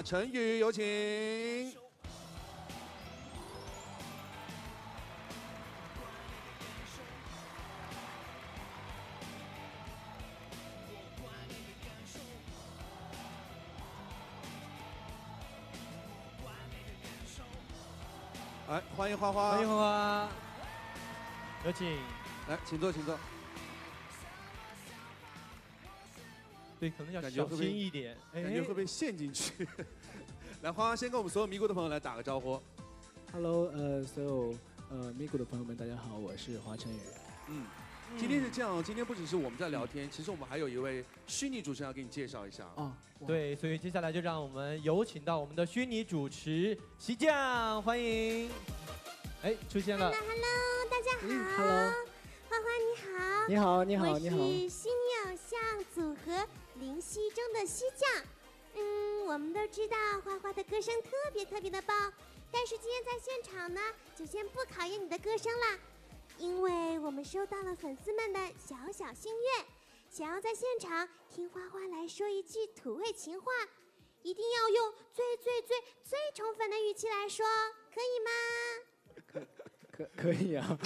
陈宇有请。来，欢迎花花， 欢迎花花，有请。 来，请坐，请坐。 对，可能要小心一点， 感觉会被陷进去。来，花花先跟我们所有咪咕的朋友来打个招呼。 Hello，所有咪咕的朋友们，大家好，我是华晨宇。 今天是这样，今天不只是我们在聊天，其实我们还有一位虚拟主持人要给你介绍一下。 对，所以接下来就让我们有请到我们的虚拟主持席酱，欢迎。哎，出现了。 Hello， 大家好。 Hello， 花花你好。 你好，你好，你好。 我是虚拟偶像组合林熙中的西酱。我们都知道花花的歌声特别的棒，但是今天在现场呢，就先不考验你的歌声啦。因为我们收到了粉丝们的小心愿，想要在现场听花花来说一句土味情话，一定要用最宠粉的语气来说，可以吗？ 可以啊。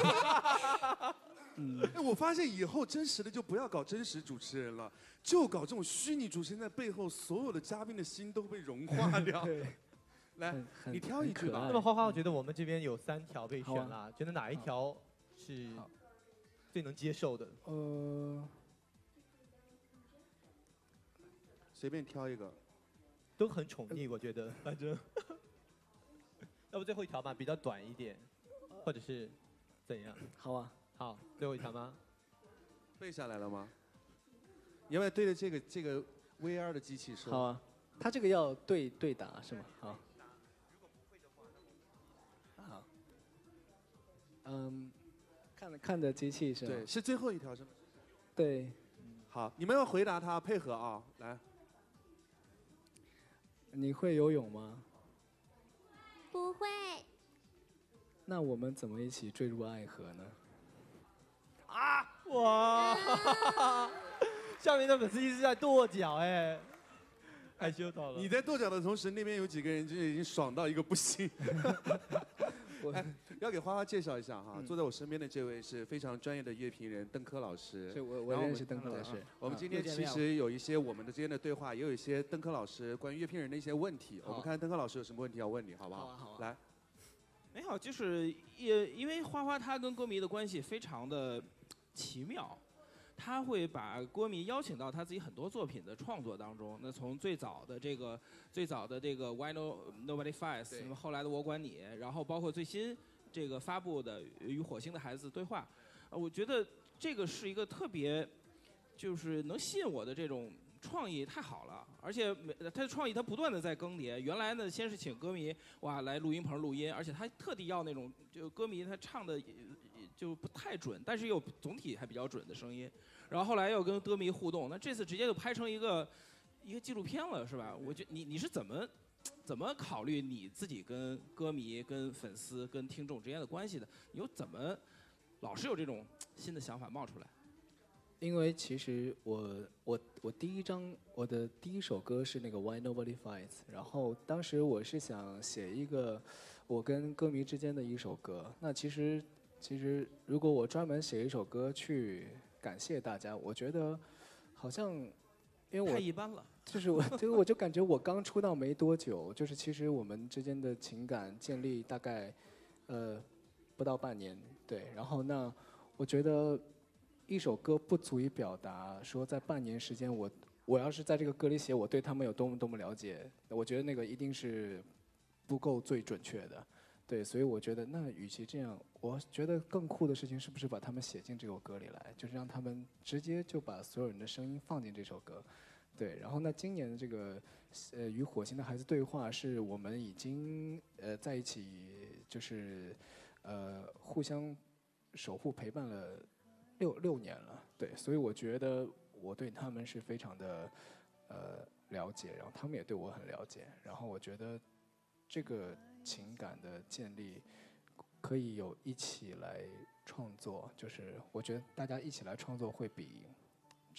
我发现以后真实的就不要搞真实主持人了，就搞这种虚拟主持人，在背后所有的嘉宾的心都被融化掉。来，你挑一句吧。 那么花花，我觉得我们这边有3条被选了，觉得哪一条是最能接受的？ 随便挑一个， 都很宠溺，我觉得，反正。要不最后一条吧，比较短一点，或者是怎样？ 好啊， 好，最后一条吗？ 背下来了吗？你要不要对着这个 VR 的机器说？ 好啊，他这个要对打是吗？好。好。看着机器是吗？ 对，是最后一条是吗？ 对。 好，你们要回答他，配合啊，来。 你会游泳吗？ 不会。 那我们怎么一起坠入爱河呢？ 啊！哇！下面的粉丝一直在跺脚，哎，害羞到了。 你在跺脚的同时，那边有几个人就已经爽到一个不行。要给花花介绍一下哈，坐在我身边的这位是非常专业的乐评人邓科老师。 是我认识邓科老师。 我们今天其实有一些我们之间的对话，也有一些邓科老师关于乐评人的一些问题。我们看邓科老师有什么问题要问你，好不好？ 好啊。 来。 没有，就是因为花花他跟歌迷的关系非常的奇妙，他会把歌迷邀请到他自己很多作品的创作当中。那从最早的这个 Why Nobody Fights， 那么后来的我管你，然后包括最新这个发布的与火星的孩子对话，我觉得这个是一个特别就是能吸引我的这种创意太好了，而且他的创意他不断的在更迭。原来呢，先是请歌迷来录音棚录音，而且他特地要那种就歌迷他唱的就不太准，但是又总体还比较准的声音。然后后来又跟歌迷互动，那这次直接就拍成一个纪录片了，是吧？我觉得你是怎么考虑你自己跟歌迷、跟粉丝、跟听众之间的关系的？你又怎么老是有这种新的想法冒出来？ 因为其实我的第一首歌是那个 Why Nobody Fights， 然后当时我是想写一个我跟歌迷之间的一首歌。那其实如果我专门写一首歌去感谢大家，我觉得好像因为我太一般了。 就是我就感觉我刚出道没多久，就是其实我们之间的情感建立大概不到半年，对。然后那我觉得一首歌不足以表达说在半年时间我要是在这个歌里写我对他们有多么了解，我觉得那个一定是不够最准确的，对。所以我觉得那与其这样，我觉得更酷的事情是不是把他们写进这首歌里来，就是让他们直接就把所有人的声音放进这首歌。对，然后呢，今年的这个与火星的孩子对话，是我们已经在一起，就是互相守护陪伴了六年了，对，所以我觉得我对他们是非常的了解，然后他们也对我很了解，然后我觉得这个情感的建立可以有一起来创作，就是我觉得大家一起来创作会比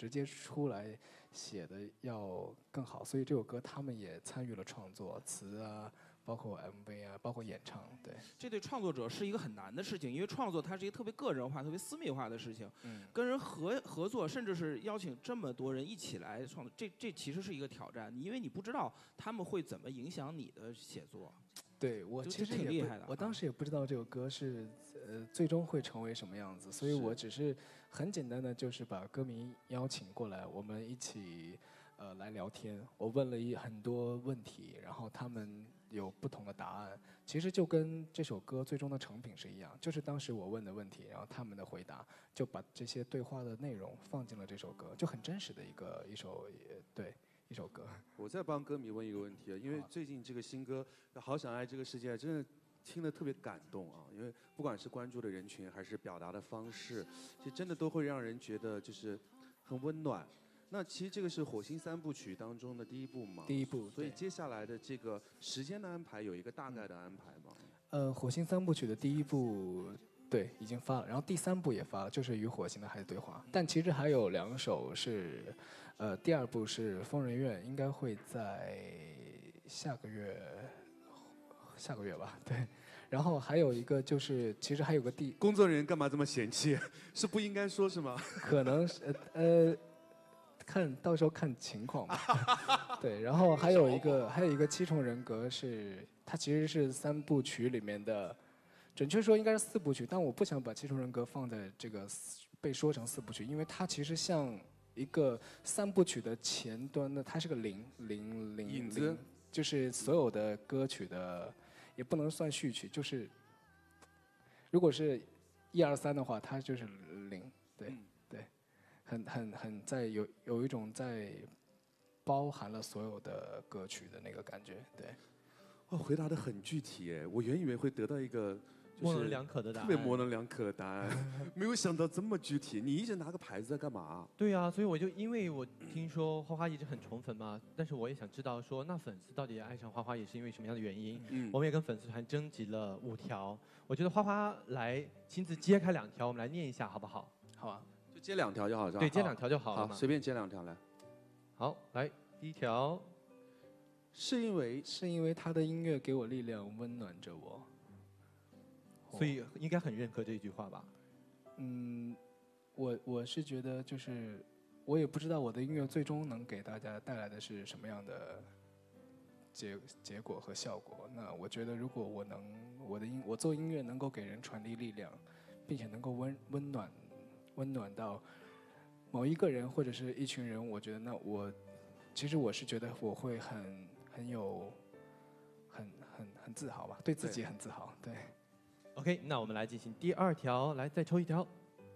直接出来写的要更好，所以这首歌他们也参与了创作，词啊，包括 MV 啊，包括演唱，对。 这对创作者是一个很难的事情，因为创作它是一个特别个人化、特别私密化的事情。跟人合作，甚至是邀请这么多人一起来创作，这其实是一个挑战，因为你不知道他们会怎么影响你的写作。 对，我其实挺厉害的。 我当时也不知道这首歌是最终会成为什么样子，所以我只是很简单的就是把歌迷邀请过来，我们一起来聊天。我问了很多问题，然后他们有不同的答案。其实就跟这首歌最终的成品是一样，就是当时我问的问题，然后他们的回答，就把这些对话的内容放进了这首歌，就很真实的一首歌。 我再帮歌迷问一个问题啊，因为最近这个新歌《好想爱这个世界》真的听得特别感动啊，因为不管是关注的人群还是表达的方式，其实真的都会让人觉得就是很温暖。那其实这个是《火星3部曲》当中的第一部嘛？ 第一部。 所以接下来的这个时间的安排有一个大概的安排吗？ 《火星3部曲》的第一部。对，已经发了，然后第3部也发了，就是与火星的孩子对话。但其实还有2首是，第2部是《疯人院》，应该会在下个月吧，对。然后还有一个就是，其实还有个工作人员干嘛这么嫌弃？是不应该说是吗？ 可能是到时候看情况吧。对，然后还有一个7重人格是，它其实是3部曲里面的。准确说应该是4部曲，但我不想把7重人格放在这个被说成4部曲，因为它其实像一个3部曲的前端的，它是个影子， 就是所有的歌曲的，也不能算序曲，就是如果是1、2、3的话，它就是0，对，对，很在有一种在包含了所有的歌曲的那个感觉，对。 哦，回答得很具体哎，我原以为会得到一个。 模棱两可的答案， 特别模棱两可的答案，没有想到这么具体。你一直拿个牌子在干嘛？ 对啊，所以因为我听说花花一直很宠粉嘛，但是我也想知道说，那粉丝到底爱上花花也是因为什么样的原因？我们也跟粉丝团征集了5条，我觉得花花来亲自揭开2条，我们来念一下好不好？ 好啊， 就揭2条就好是吧？ 对，揭2条就好了嘛。 好，随便揭2条来。 好，来第1条， 是因为他的音乐给我力量，温暖着我。 所以应该很认可这一句话吧？ 我是觉得就是我也不知道我的音乐最终能给大家带来的是什么样的结果和效果。那我觉得如果我做音乐能够给人传递力量，并且能够温暖到某一个人或者是一群人，我觉得那其实我是觉得我会很有很自豪吧，对自己很自豪，对。 OK， 那我们来进行第2条，来再抽1条。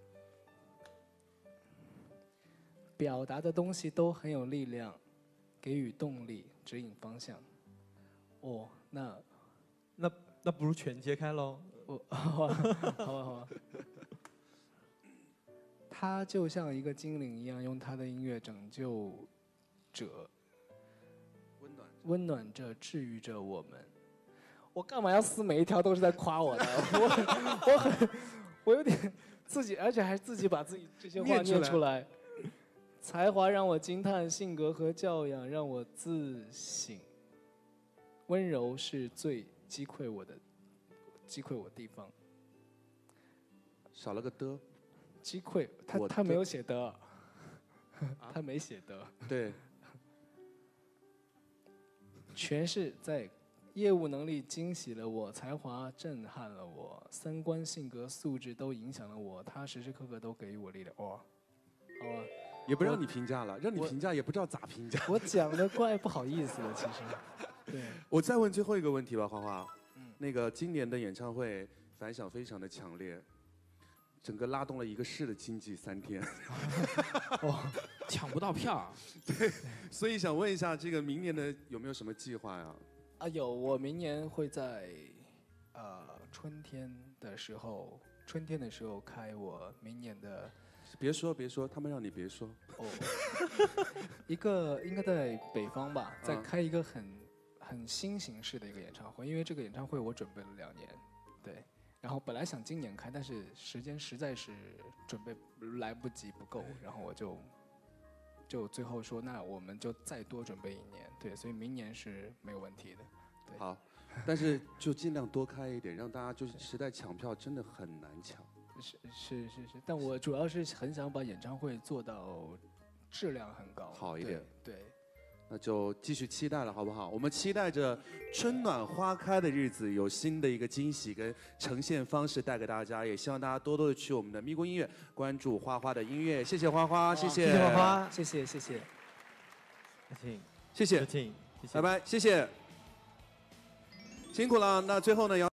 表达的东西都很有力量，给予动力，指引方向。哦，那不如全揭开喽。 好啊。他就像一个精灵一样，用他的音乐拯救者，温暖着、治愈着我们。我干嘛要撕每一条都是在夸我的？我有点自己，而且还自己把自己这些话念出来。才华让我惊叹，性格和教养让我自省。温柔是最击溃我地方。 少了个的。 击溃他没有写的，他没写的。 对。 全是在。业务能力惊喜了我，才华震撼了我，3观、性格、素质都影响了我，他时时刻刻都给予我力量。哇，好啊， 也不让你评价了，让你评价也不知道咋评价。 我讲的怪不好意思的，其实。对。 我再问最后一个问题吧，花花。那个今年的演唱会反响非常的强烈，整个拉动了一个市的经济3天。 抢不到票。 对，所以想问一下，这个明年的有没有什么计划呀？ 有，我明年会在春天的时候开我明年的。 别说，他们让你别说。 一个应该在北方吧，在开一个很新形式的一个演唱会，因为这个演唱会我准备了2年，对。然后本来想今年开，但是时间实在是准备来不及不够，然后我就就最后说，那我们就再多准备1年，对，所以明年是没有问题的。对， 好，但是就尽量多开一点，让大家就是实在抢票真的很难抢。 是，但我主要是很想把演唱会做到质量很高， 好一点。 对。 那就继续期待了，好不好？我们期待着春暖花开的日子，有新的一个惊喜跟呈现方式带给大家。也希望大家多多的去我们的咪咕音乐关注花花的音乐。谢谢花花，谢谢花花， 谢谢， 谢谢， 谢谢， 谢谢， 拜拜，谢谢，辛苦了。那最后呢，要。